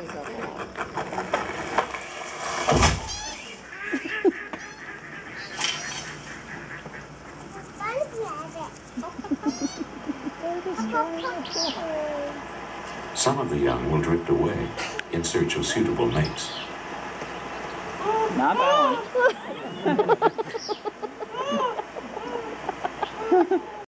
Some of the young will drift away in search of suitable mates. Not that one.